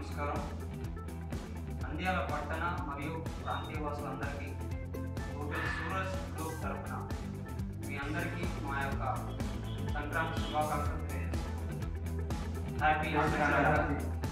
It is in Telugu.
నమస్కారం. నంద్యాల పట్టణ మరియు ప్రాంతీయ వాసులందరికీ హోటల్ సూరజ్ గ్రూప్ తరఫున మీ అందరికీ మా యొక్క సంక్రాంతి శుభాకాంక్షలు తెలియజేస్తున్నాం. హ్యాపీ సంక్రాంతి.